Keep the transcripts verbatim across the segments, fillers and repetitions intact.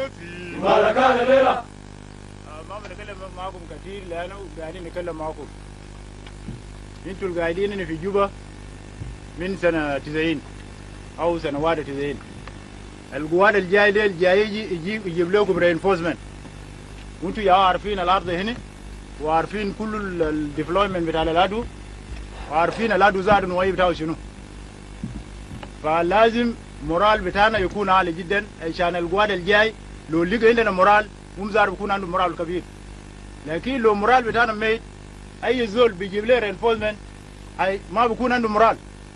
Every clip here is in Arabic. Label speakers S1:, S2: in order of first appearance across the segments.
S1: في
S2: مالكان الليلة
S1: ما بنتكلم معكم كثير لأنه قاعدين نتكلم معكم. انتوا القاعدين في جوبا من سنة تسعين أو سنوات تسعين. القوات الجاي ديل جاي يجي يجيب, يجيب لكم رينفورسمنت، وانتوا يا عارفين الأرض هنا وعارفين كل الديفلويمنت بتاع العدو وعارفين العدو زاد نوعي بتاعه شنو. فلازم مورال بتاعنا يكون عالي جدا عشان القوات الجاي لو لقى عندنا مورال هم زاد بيكون عنده مورال كبير. لكن لو مورال بتاعنا ميت اي زول بيجيب له رينفورسمنت ما بيكون عنده مورال.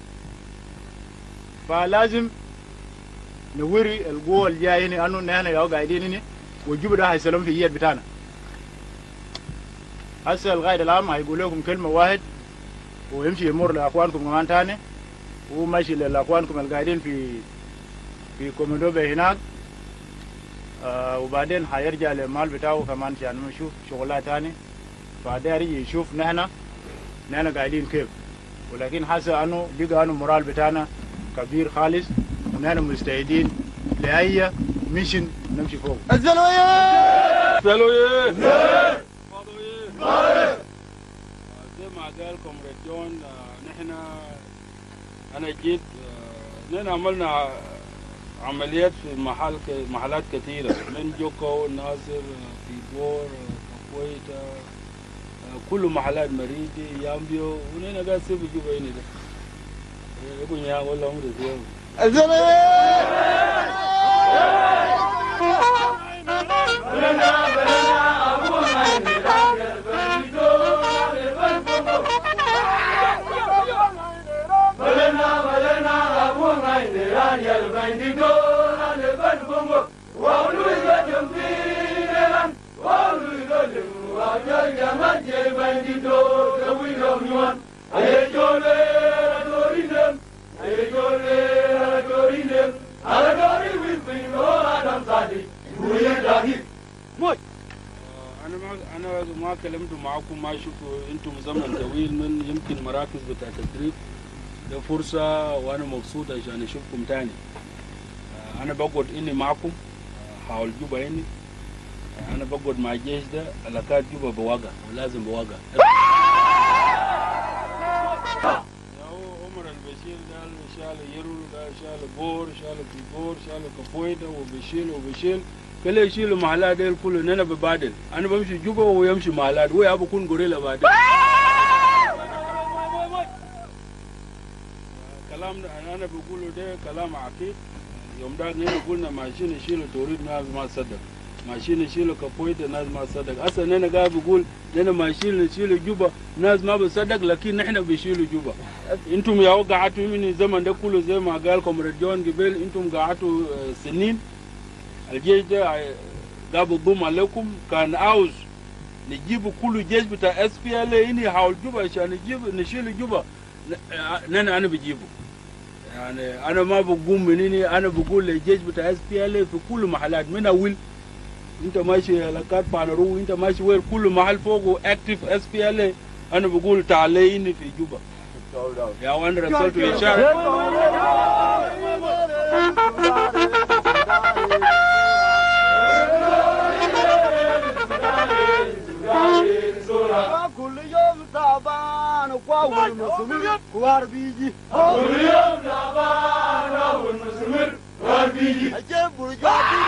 S1: فلازم نوري القوة الجاي هنا انه نحن يا قاعدين هنا والجوب ده هيسلم في اليد بتاعنا. هسه القائد العام هيقول لكم كلمة واحد ويمشي يمر لاخوانكم كمان تاني وماشي لاخوانكم القاعدين في في كومندوبي هناك. آه وبعدين هيرجع للمال بتاعه كمان عشان نشوف شغلات تاني. فده يجي يشوف نحن نحن قاعدين كيف. ولكن حاسه انه بقى انه المورال بتاعنا كبير خالص ونحن مستعدين لاي ميشن نمشي فوق.
S2: الزلويه
S3: الزلويه
S2: فاضويه
S3: زي ما قال كومريد جون. نحن انا جيت نحن عملنا عمليات في محل محلات كثيره من جوكو ناصر في بور كويتا كل محلات مريدي يامبيو ونحن قاعد نسوي جوبا هنا ده يقول يا والله عمري زين
S2: الزلويه بلنا بلنا ابو مايني بلنا بلنا ابو مايني يا البنديكو البندبونغو وولوي بدم فينا وولوي بدم وجاي جمال جاي بنديكو دوي نيوان اي جولي دورينم اي جولي دورينم على دوري ويبين ادم صادي ويا داهي موي.
S3: انا ما انا ما كلمت معكم ما شفتوا انتم زمن طويل من يمكن مراكز بتاع تدريب. ده فرصة وانا مبسوط عشان اشوفكم تاني. انا بقعد اني معكم حول جوبا اني انا بقعد مع الجيش ده علاقات جوبا بواقع ولازم بواقع. عمر البشير ده شال يرو ده شال بور شال بيبور شال كفويته وبيشيل وبيشيل كله يشيلوا محلات ديل كله نانا ببادل. انا بمشي جوبا ويمشي محلات ويا بكون غوريلا بعدين. كلام انا بقوله ده كلام عقيد. يوم ده نحن قلنا ماشيين يشيلوا توريد ناس ما صدق، ماشيين يشيلوا كفويته ناس ما صدق. اصلا نحن قاعد بقول نحن ماشيين نشيلوا جوبا ناس ما بصدق لكن نحن بيشيلوا جوبا. انتم يا قعدتوا من الزمن ده كله زي ما قال كومريد جون قبل انتم قعدتوا سنين. الجيش ده قاعد بضم عليكم كان عاوز نجيبوا كل جيش بتاع اس بي ال اي هنا حول جوبا عشان نجيب نشيل جوبا. انا انا بجيبه يعني انا ما بقوم مني. انا بقول للجيش بتاع اس بي ال في كل محلات من اول انت ماشي علاقات بانرو انت ماشي وين كل محل فوق اكتف اس بي ال انا بقول تعاليني في جوبا يا وين رسلت اشاره.
S2: كل يوم تعبان وقاول مسمر وار بيجي كل يوم تعبان وقاول مسمر وار بيجي اجيب برجاتي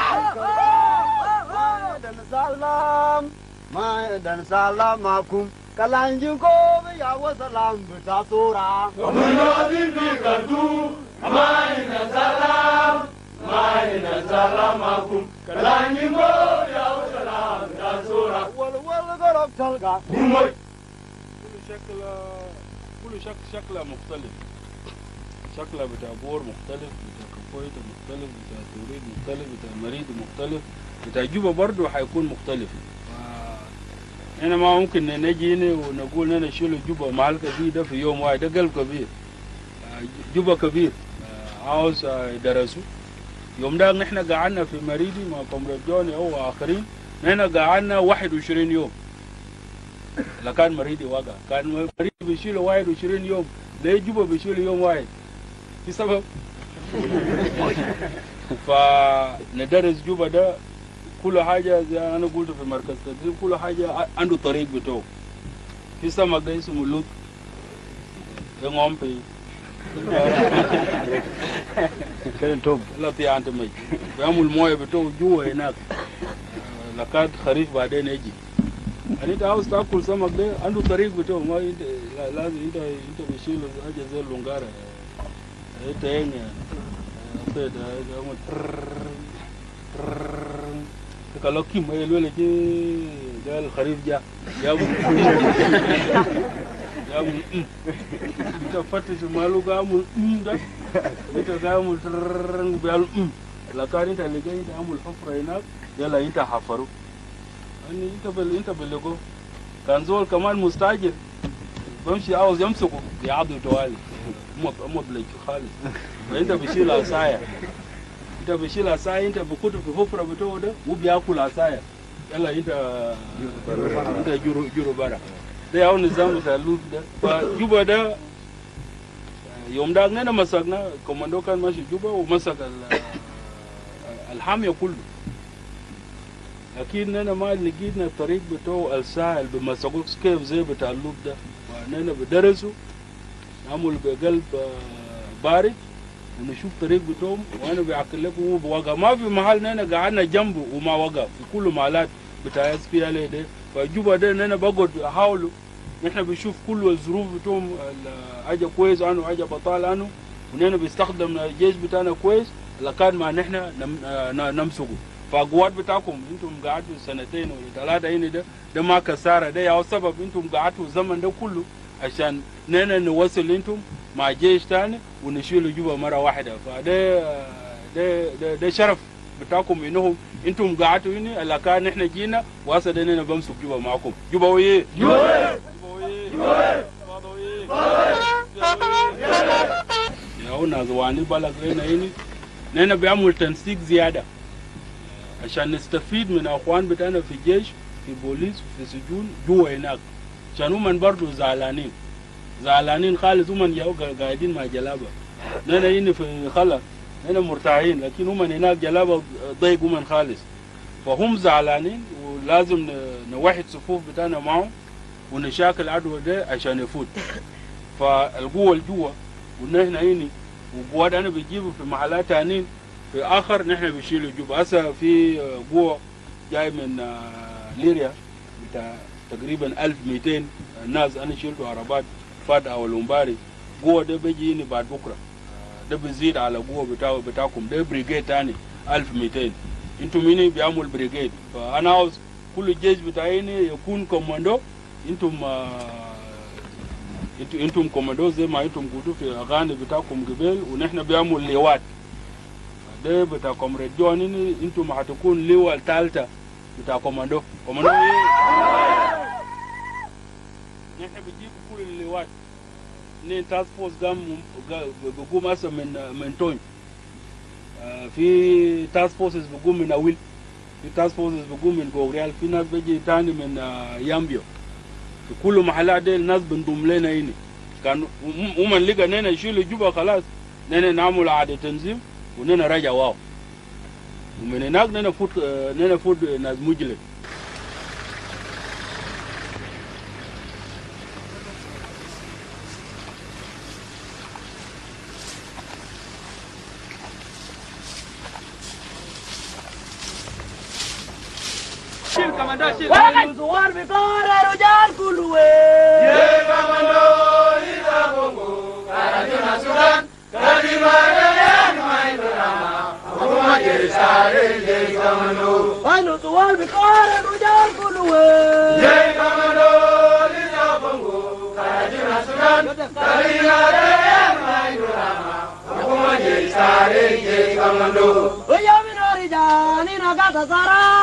S2: دن سلام ما دن سلام معكم كلانجكم يا وسلام بتاصورا ومن يودي بكردو ما دن سلام ما دن سلام معكم كلانجكم يا وسلام بتاصورا والول قرب تلقى
S3: كل شكل كل شكل شكله مختلف. شكله بتاع بور مختلف بتاع كفويته مختلف بتاع توريد مختلف بتاع مريد مختلف بتاع جوبا برضه حيكون مختلف. انا ما ممكن نجي هنا ونقول انا نشيل جوبا محل كبير ده في يوم واحد. ده قلب كبير جوبا كبير عاوز يدرسوا. يوم ده نحن قعدنا في مريدي مع كومريد جوني او اخرين نحن قعدنا واحد وعشرين يوم. لا كان مريدي واقع كان مريدي بيشيله واحد وعشرين يوم ليه جوبا بيشيله يوم واحد في سبب. فندرس جوبا ده كل حاجة زي أنا قلت في مركز تدريب كل حاجة عنده طريق بتوعه. في سمك ده اسمه لوت ينقوم في
S1: كان توب
S3: لا تي أنت مي بيعمل موية بتوعه جوا هناك لكاد خريف بعدين يجي. يعني أنت عاوز تأكل سمك ده عنده طريق بتوعه ما أنت لازم أنت أنت بتشيل حاجة زي اللونجارة أنت هنا كده يعمل kalau kim ay lole ci dal kharif ja yamu yamu ta fatte ci malu ga amul da ita ga amul trrrr bal la kari ta ligai da amul hafra ina yala inta hafaru ani inta bal inta balego kan zol kaman mustajir bamshi عاوز يمسكه يعضه توالي مو مو بلجو خالص انت بشيل عصايه انت بشيل عصايه انت بكوت في حفره بتوع ده وبياكل عصايه يلا انت انت جورو جورو برا ده ياو نظام بتاع اللوت ده فجوبا ده يوم ده احنا مسكنا كوماندو كان ماشي جوبا ومسك الحاميه كله لكن انا ما لقينا الطريق بتوع الساحل بمسكوك كيف زي بتاع اللوت ده وانا بدرسه نعمل بقلب بارد ونشوف طريق بتوعهم وانا بيعقل لك وهو بوقع ما في محل نحن قعدنا جنبه وما وقع في كل محلات بتاع اس بي ال اي ده فجوبا ده نحن بقعد احاولوا نحن بنشوف كل الظروف بتوعهم حاجه كويس عنه حاجه بطال عنه ونحن بنستخدم الجيش بتاعنا كويس لكان ما نحن نمسكه فالقوات بتاعكم انتم قعدتوا سنتين ولا ثلاثه هنا ده ده ما كساره ده يا سبب انتم قعدتوا الزمن ده كله عشان نحن نوصل انتم مع جيش ثاني ونشيلوا جوبا مره واحده فده ده ده, ده شرف بتاعكم انهم انتم قعدتوا هنا الا كان نحن جينا وهسه ده بمسك جوبا معكم جوبا ويه جوبا ويه جوبا يا هنا زواني بالك لنا هنا نحن بيعمل تنسيق زياده عشان نستفيد من اخوان بتاعنا في الجيش في بوليس في سجون جوا هناك عشان هم برضه زعلانين زعلانين خالص هم قاعدين مع جلابه نحن هنا في خلا نحن مرتاحين لكن هم هناك جلابه ضيقوا من خالص فهم زعلانين ولازم نوحد صفوف بتاعنا معهم ونشاكل العدو ده عشان يفوت فالقوه الجوا ونحن هنا وقوات انا بيجيبوا في محلات ثانيين في اخر نحن بنشيل جوبا هسه في قوه جاي من ليريا بتاع تقريبا ألف ومئتين ناس انا شلته عربات فات او لومباري قوه ده بيجيني بعد بكره ده بيزيد على قوه بتاع بتاعكم ده بريجيد ثاني ألف ومئتين انتم مين بيعمل بريجيد فانا عاوز كل الجيش بتاعي يكون كوماندو انتم انتم انتم كوماندو زي ما انتم قلتوا في اغاني بتاعكم قبل ونحن بيعمل لواءات ده بتاع كومريد جون انتم هتكون لواء الثالثه بتاع كوماندو كوماندو نحن بنجيب كل اللواءات اثنين تاسك فورس قام بيقوم هسه من من تون في تاسك فورسز بيقوم من اويل في تاسك فورسز بيقوم من غوريال في ناس بيجي ثاني من يامبيو في كل محلات دي الناس بنضم لنا هنا كان هم لقى نحن يشيلوا جوبا خلاص نحن نعمل عاده تنظيم ونحن رجع واو ومن هناك نحن فوت نحن فوت ناس مجلد
S2: شيل كمان شيل زوار بكار رجال كله يا كماندو إذا بونغو كارجونا سودان كاريما يا نماي دراما حكومة جيساري جي كماندو أنا زوار بكار رجال كله يا كماندو إذا بونغو كارجونا سودان كاريما يا نماي دراما حكومة جيساري جي كماندو ويا من رجالي نقاط سارا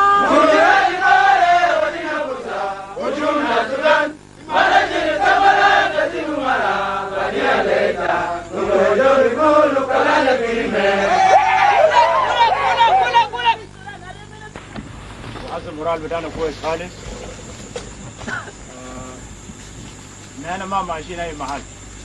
S1: المورال بتاعنا كويس خالص نحن ما ماشيين اي محل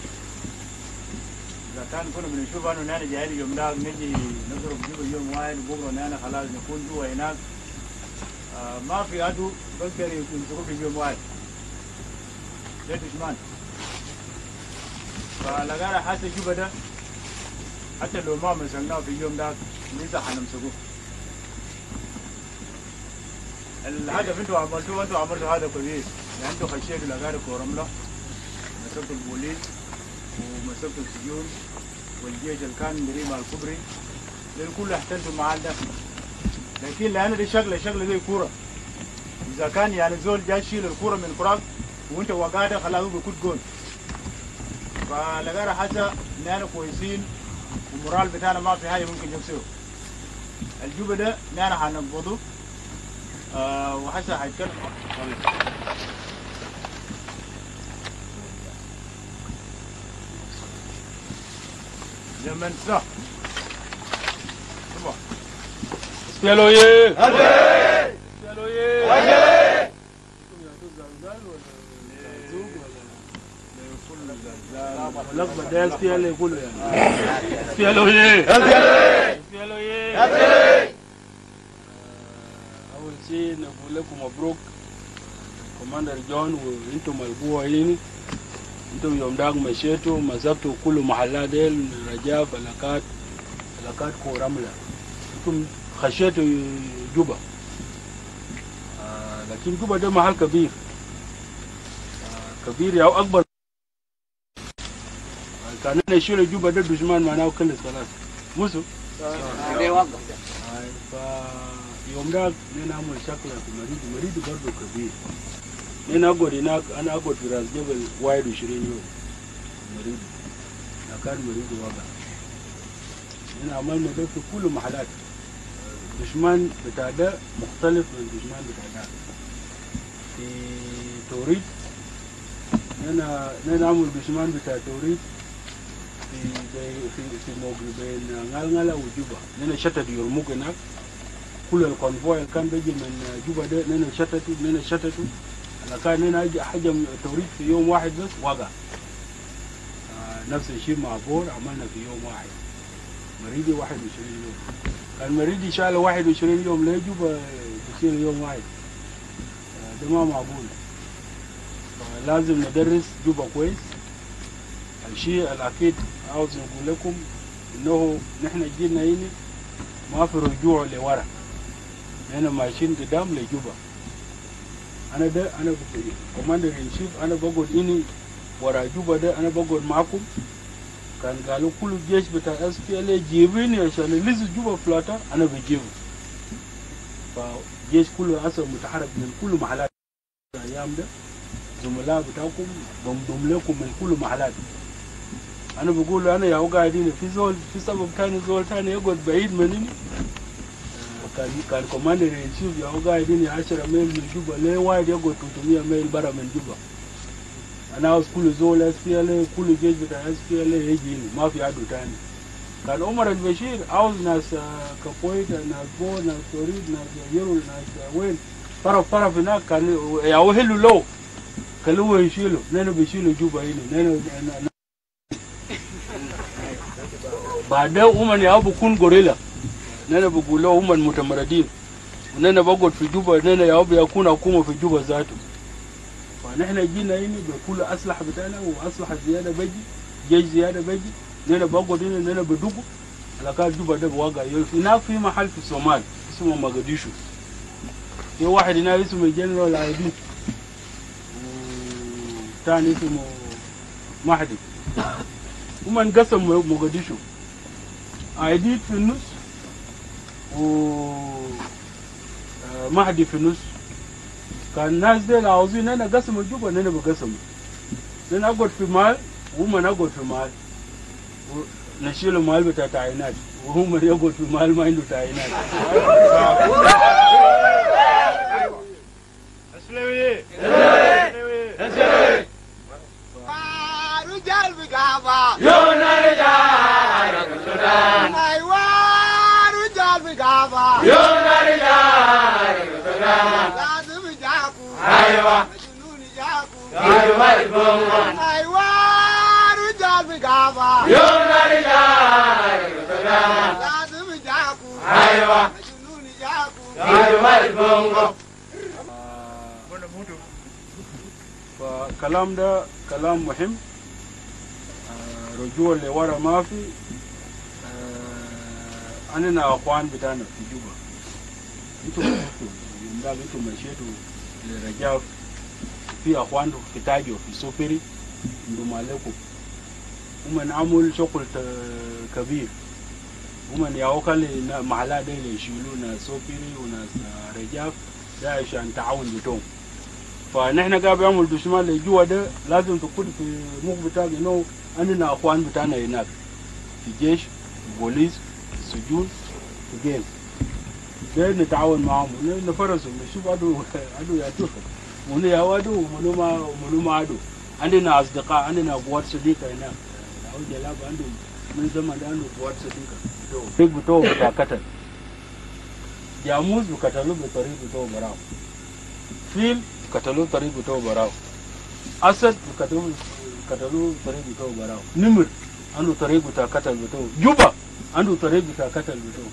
S1: اذا كان كنا بنشوف انه نحن جايين اليوم ده نجي نضرب جيب اليوم واحد وبكره نحن خلاص نكون جوا هناك آه ما في عدو بقدر يمسكوه في يوم واحد ده دشمان. فلقانا حتى جوبا ده حتى لو ما مسكناه في اليوم ده لسه حنمسكوه. الهدف انتوا عملتوه انتوا عملتوا هذا كويس، يعني انتوا خشيتوا لقانا كورمله، مسكتوا البوليس ومسكتوا السجون والجيش اللي كان مريم الكبري للكل احتلتوا معاه ده. لكن لان دي شغله شغله زي كوره، اذا كان يعني زول جاي يشيل الكوره من كراك وانت وقاعده خلاص بيكون جول. فلقانا حتى نحن كويسين والمورال بتاعنا ما في حاجه ممكن نمسكه. الجوبه ده نحن حنقبضه آه وحتى حيتكلم لما نسرح
S3: S P L A S P L A لقبة ده S P L A كله يعني S P L A S P L A. أول شيء نقول لكم مبروك كوماندر جون وانتم القوة. انتم يوم داك مشيتوا مسكتوا كل محلات ديل رجاء فلكات فلكات كورملة. انتم خشيتوا جوبا آه لكن جوبا ده محل كبير آه كبير يا اكبر. آه كان نشيل جوبا ده دشمان معناه كل خلاص مسو آه فيوم داك نحن نعمل شكله في مريض مريض برضه كبير. نحن أقعد هناك أنا أقعد في راس جبل واحد وعشرين يوم مريض كان مريض واقع. نحن عملنا ده في كل محلات. دشمان بتاع ده مختلف من الدشمان بتاع ده. في توريد نحن نحن نعمل دشمان بتاع توريد في في في موجود بين غالغالا وجوبا. نحن شتت يرموك هناك كل الكونفوي اللي كان بيجي من جوبا ده نحن شتتوا نحن شتتوا. كان هنا حجم توريد في يوم واحد بس وقع. آه نفس الشيء مع بور عملنا في يوم واحد. مريدي واحد وعشرين يوم. كان مريدي شال واحد وعشرين يوم ليه جوبا بيشيل يوم واحد. آه ده ما معقول. فلازم ندرس جوبا كويس. الشيء الأكيد عاوز نقول لكم إنه نحن جينا هنا ما في رجوع لورا. نحن ماشيين قدام لجوبا. أنا ده أنا كوماندر إن شيف أنا بقعد إني ورا جوبا ده أنا بقعد معكم. كان قالوا كل الجيش بتاع إس بي إل إيه جيبيني عشان يلزق جوبا فلاتا أنا بجيبه. فالجيش كله أصلا متحرك من كل محلات الأيام ده. زملاء بتاعكم بمضم لكم من كل محلات. أنا بقول أنا يا قاعدين في زول في سبب ثاني زول ثاني يقعد بعيد مني. كان كان كوماندر إن شيف يا قاعدين عشرة ميل من جوبا ليه واحد يقعد ثلاثمية ميل برا من جوبا. أنا عاوز كل زول إس بي إل إيه كل جيش بتاع إس بي إل إيه يجي لي ما في عدو ثاني. كان عمر البشير عاوز ناس كابويتا ناس بو ناس توريد ناس يرو ناس وين طرف طرف هناك كان ياوهلوا له كان هو يشيله. نحن بيشيلوا جوبا هنا نحن بعدين هم يا ابو كون غوريلا. نحن بقول له هم المتمردين ونحن بقعد في جوبا. نحن يا ابو يكون حكومه في جوبا ذاته. فنحن جينا هنا بكل اسلحه بتاعنا واسلحه زياده بيجي جيش زياده بيجي. نحن بقعد هنا نحن بدقوا على كان جوبا ده بواقع. هناك في محل في الصومال اسمه مقديشو. في واحد هناك اسمه جنرال عايدين وثاني اسمه مهدي. هم انقسموا مقديشو. عايدين في النص ومهدي في النص. كان الناس دي عاوزين انا قسموا جوبا انا بقسموا. انا اقعد في مال وهم نقعد في مال ونشيل المال بتاع تعيينات وهم يقعد في مال ما عنده تعيينات.
S1: اسلوي
S2: رجال بقابة
S4: يونا رجال السودان
S2: أيوة رجال بقابة
S4: يونا رجال السودان
S2: لازم جاكو
S4: أيوة
S2: مجنون جاكو
S4: أيوة البوم
S2: أيوة رجال بقابة
S4: يونا رجال السودان
S2: لازم جاكو
S4: أيوة
S2: مجنون جاكو
S4: أيوة البوم
S3: فكلام ده كلام مهم. آه رجوع لورا ما في. آه أنا أخوان بتاعنا في جوبا انتم يوم ده انتم مشيتوا لرجاء في أخوان في تاجو في سوبري عندهم عليكم ومن عمل شغل كبير ومن يوكل محلات دي يشيلون سوبري وناس رجاف ده عشان تعاون بتوم. فنحن قاعد بيعمل دشمال لجوا ده لازم تكون في مخ بتاعك انه عندنا اخوان بتاعنا هناك في الجيش في بوليس في السجون في جيم ده نتعاون معهم نفرسهم نشوف عدو عدو ياتوهم منو يا عدو ومنو ما منو ما عدو. عندنا اصدقاء عندنا قوات صديقه هناك او جلاب عندهم من زمان عنده قوات صديقه بيج بتوع بتاع قتل جاموس بقتلوه بطريق بتوع براو فيل قتلوه بطريق بتوع براو اسد بقتلوه قتلوه بطريق بتوع براو نمر عنده طريق بتاع قتل بتوع جوبا عنده طريق بتاع قتل بتوع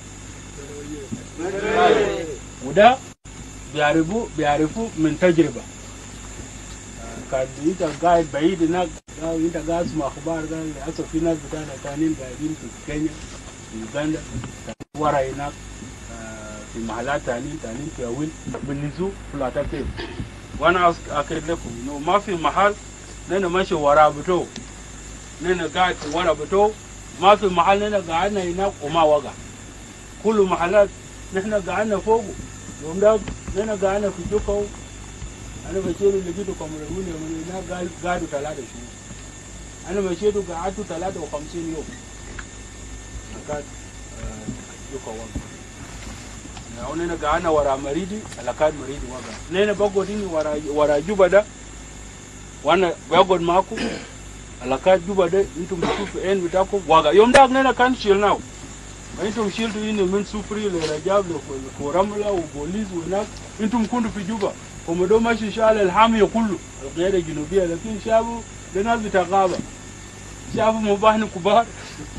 S3: وده بيعرفوا بيعرفوا من تجربه. كان انت قاعد بعيد هناك انت قاعد اسمع اخبار ده للاسف في ناس بتاعنا ثانيين قاعدين في كينيا في يوغندا ورا هناك في محلات ثانيين ثانيين في اويل بنزو فلاتا كيف. وانا اكد لكم انه ما في محل نحن ماشي ورا بتو نحن قاعد ورا بتو ما في محل نحن قاعدنا هناك وما وقع كل محلات نحن قاعدنا فوقه. يوم ده نحن قاعدنا في جوكو أنا مشيت لقيته كاميروني من هناك قاعد قعدوا ثلاثة شهور. أنا مشيت وقعدت ثلاثة وخمسين يوم. كان يوكوان. يعني أنا قعدنا ورا مريدي على كاد مريدي وقع. نحن بقعدين ورا ورا جوبا ده وأنا بقعد معكم على كاد جوبا ده أنتم بتشوفوا إين بتاعكم وقع. يوم ده أنا كان شيلناه. أنتم شيلتوا إني من سوبري لرجاب لكوراملا وبوليس وهناك أنتم كنتوا في جوبا. ومدو ماشي شال الحامية كله القيادة الجنوبية لكن شافوا لناس بتاع غابة شافوا مباهن كبار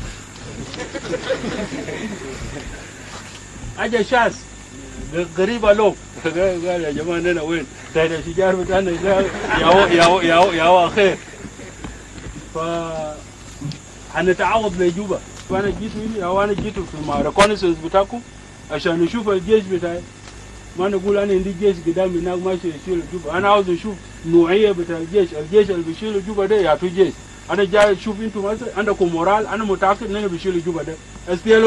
S3: أجا شاس قريبة له قال يا جماعة أنا وين تايد الشجار بتاعنا يا يا يا يا أخير ف هنتعوض لجوبا. فأنا جيت هنا أو أنا جيت في الريكونيسنس بتاعكم عشان نشوف الجيش بتاعي. ما نقول انا عندي جيش قدامي هناك ماشي يشيل جوبا. انا عاوز اشوف نوعيه بتاع الجيش الجيش اللي بيشيل جوبا ده يعطوا جيش. انا جاي اشوف انتم مثلا عندكم مورال. انا متاكد اننا بيشيل جوبا ده. اس بي ال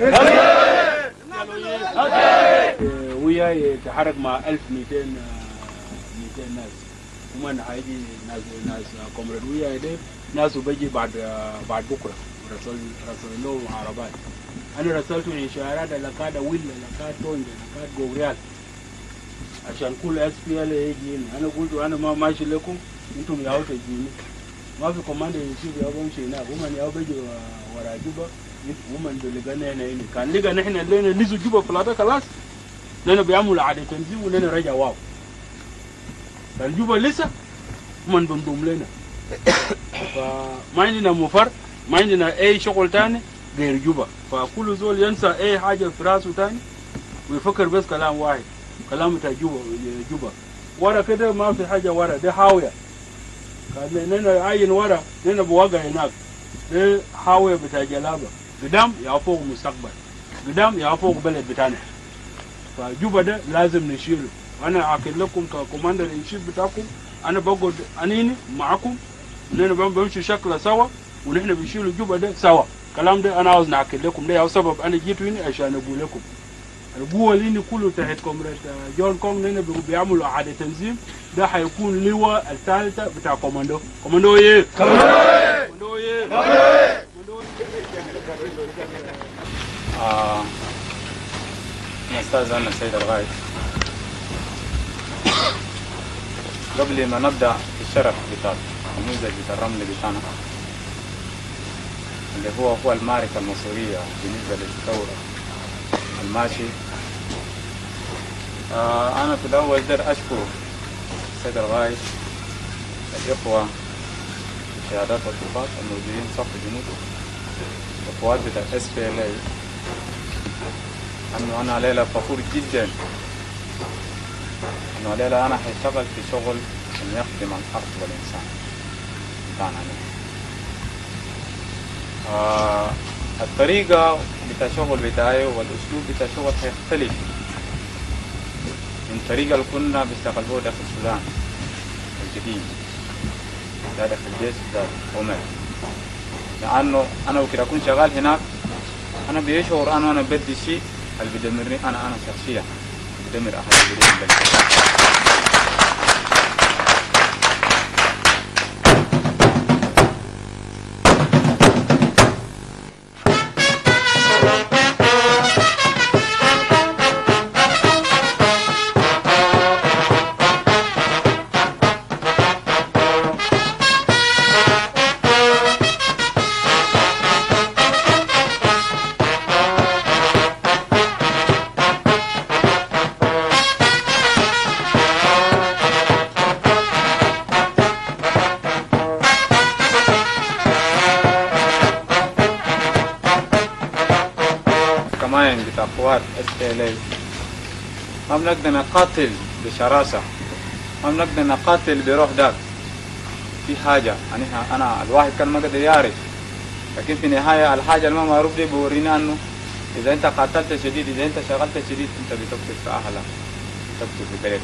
S3: او ويا يتحرك مع ألف ومئتين ناس ومن هيجي ناس ناس كومراد ويا ده ناس بيجي بعد بعد بكره رسل رسل له عربات. انا رسلته اشارات لكاد ويل لكاد تونج لكاد جوريال عشان كل اس بي ال يجي. انا قلت انا ما ماشي لكم انتم ياو تجيني ما في كوماندر يشوف يا بمشي هنا ومن ياو بيجي ورا جوبا ومن دول لقينا هنا هنا كان لقى نحن لنا نزو جوبا فلاتا خلاص لنا بيعملوا عاده تنزيل ولنا رجع واو كان جوبا لسه ومن بنضم لنا. فما عندنا مفر ما عندنا اي شغل ثاني غير جوبا. فكل زول ينسى اي حاجه في راسه ثاني ويفكر بس كلام واحد كلام بتاع جوبا جوبا. ورا كده ما في حاجه ورا ده حاويه. كان لنا عين ورا لنا بواقع هناك ده حاويه بتاع جلابه قدام يا فوق مستقبل قدام يا فوق بلد بتاعنا. فجوبا ده لازم نشيله. انا اكد لكم ككوماندر ان شيف بتاعكم انا بقعد انيني معكم اننا بنمشي شكله سوا ونحن بنشيل جوبا ده سوا. الكلام ده انا عاوز ناكد لكم ده سبب انا جيت هنا عشان اقول لكم القوه اللي كله تحت كومراد جون كونغ هنا بيعملوا اعاده تنظيم. ده هيكون اللواء الثالثه بتاع كوماندو. كوماندو ايه كوماندو ايه كوماندو
S5: اه نستاذ انا السيد الغايب. قبل ما نبدا الشرح بتاع النموذج بتاع الرمل بتاعنا اللي هو هو المعركة المصرية بالنسبة للثورة الماشي. آه أنا في الأول داير أشكر السيد الغايب الإخوة الشهادات والطفات الموجودين صف الجنود القوات بتاع إس بي إل إيه أنه أنا ليلة فخور جدا أنه ليلة أنا هشتغل في شغل عشان يخدم الأرض والإنسان بتاعنا. آه الطريقة بتاع شغل بتاعي والأسلوب بتاع شغل هيختلف من طريقة اللي كنا بنشتغل بها داخل السودان القديم ده داخل الجيش ده عمر، لأنه أنا وكده أكون شغال هناك أنا بيشعر أنا أنا بدي شيء اللي بدمرني أنا أنا شخصيا بدمر أحد البلد. قوات إس بي إل إيه ما بنقدر نقاتل بشراسة، ما بنقدر نقاتل بروح داك. في حاجة أنا أنا الواحد كان ما قدر يعرف، لكن في النهاية الحاجة اللي ما معروف دي بورينا إنه إذا أنت قاتلت شديد، إذا أنت شغلت شديد، أنت بتقتل في أهلك، تقتل في بلدك.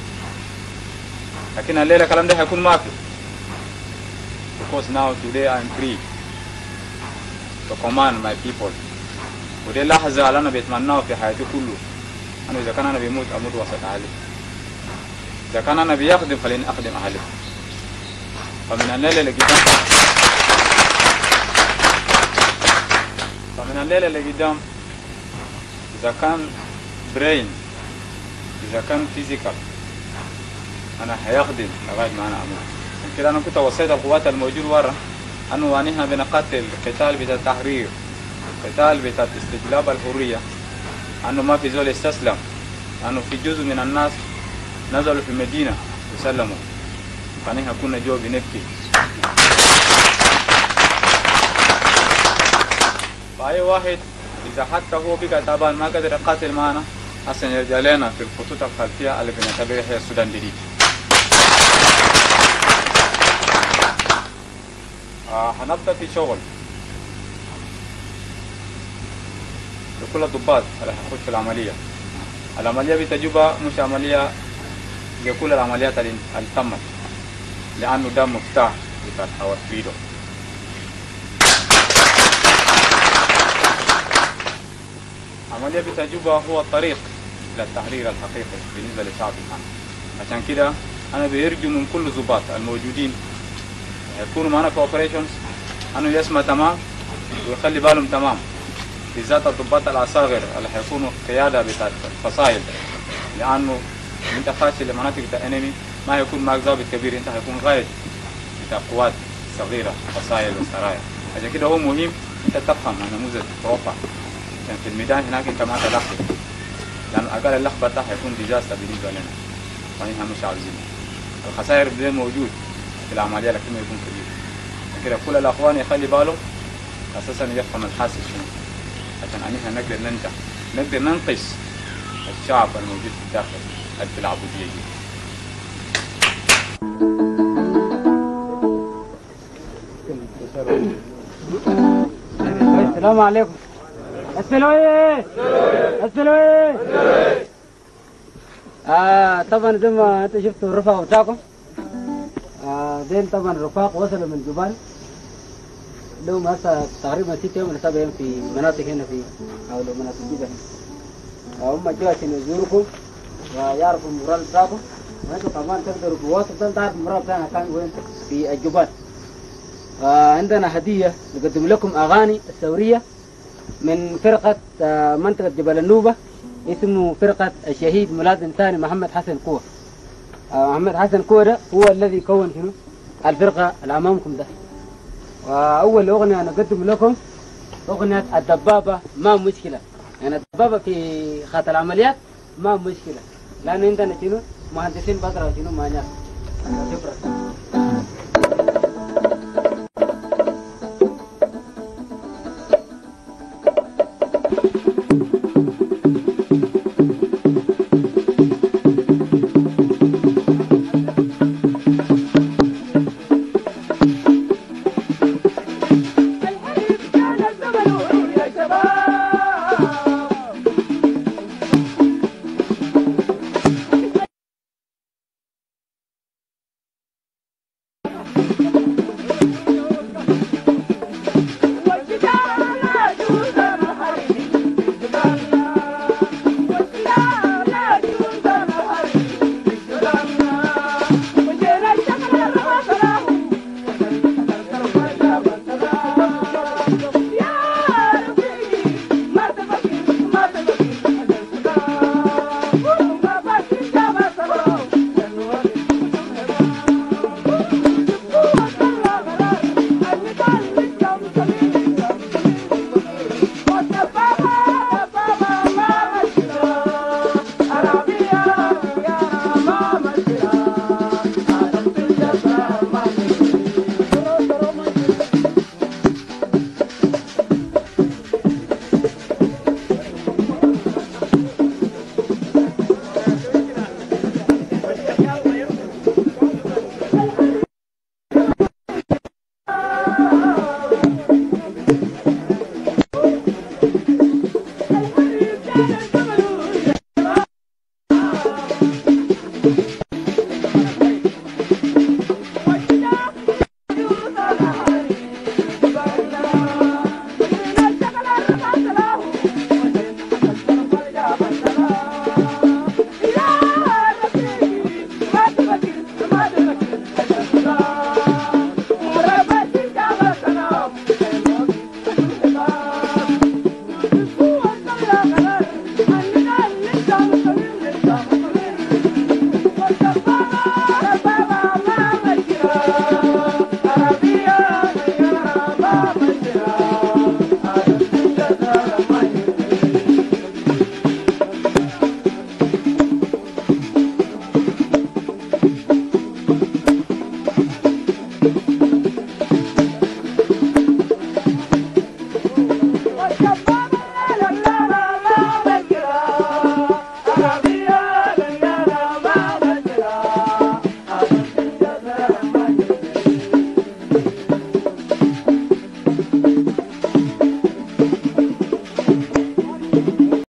S5: لكن الليلة الكلام ده هيكون ما في. Because now today I am free to command my people. ودي اللحظة اللي أنا بيتمناها في حياتي كله. أنا إذا كان أنا بيموت أموت وسط أهلي، إذا كان أنا بيخدم خليني أخدم أهلي. فمن الليلة اللي قدام فمن الليلة اللي قدام إذا كان برين، إذا كان فيزيكال، أنا هيخدم لغاية ما أنا أموت. كده أنا كنت وصيت القوات الموجود ورا أنه نحن بنقاتل قتال بتاع التحرير، قتال بتاع استجلاب الحرية، أنه ما في زول يستسلم، أنه في جزء من الناس نزلوا في المدينة وسلموا، فنحن كنا جوا بنبكي. فأي واحد إذا حتى هو بقى تعبان ما قدر يقاتل معنا، حسن يرجع لنا في الخطوط الخلفية اللي بنعتبرها هي السودان الجديد. آه هنبدأ في شغل لكل الضباط اللي هيخش في العملية. العملية بتجربة مش عملية لكل العمليات اللي تمت، لأنه ده مفتاح بتاع our freedom. عملية بتجربة هو الطريق للتحرير الحقيقي بالنسبة لشعبنا. عشان كده أنا بيرجو من كل الضباط الموجودين يكونوا معنا في اوبريشنز انه يسمع تمام ويخلي بالهم تمام، بالذات الضباط الاصاغر اللي حيكونوا قياده بتاع الفصائل، لانه انت خاشي لمناطق بتاع انمي ما هيكون معك ضابط كبير، انت هيكون قائد بتاع قوات صغيره فصائل وسرايا. عشان كده هو مهم انت تفهم نموذج اوروبا، عشان في الميدان هناك انت ما تلخبط، لان اقل اللخبطه ده هيكون ديزاستر بالنسبه لنا، فنحن مش عاوزين الخسائر بدون موجود في العملية، لكن يكون كبير. كده كل الأخوان يخلي باله أساسا يفهم الحاسس شنو، عشان أنها نقدر ننجح، نقدر ننقذ الشعب الموجود في الداخل في العبودية دي.
S2: السلام عليكم. إس بي إل إيه إس بي إل إيه آه طبعا زي ما أنت شفتوا الرفقة بتاعكم، آه دين طبعا رفاق وصلوا من جبال لهم هسه تقريبا ست يوم ولا سبع ايام في مناطق هنا في او مناطق جبال. آه هم جوا عشان يزوركم ويعرفوا المورال بتاعكم، وانتم كمان تقدروا بواسطة تعرفوا المورال بتاعنا كان وين في الجبال. آه عندنا هدية نقدم لكم اغاني الثورية من فرقة آه منطقة جبل النوبة، اسمه فرقة الشهيد ملازم ثاني محمد حسن قوة. محمد حسن كورة هو الذي كون شنو الفرقة اللي أمامكم ده. وأول أغنية نقدم لكم أغنية الدبابة ما مشكلة، يعني الدبابة في خط العمليات ما مشكلة، لأن عندنا شنو مهندسين بطرة شنو ما نعرف. شكرا.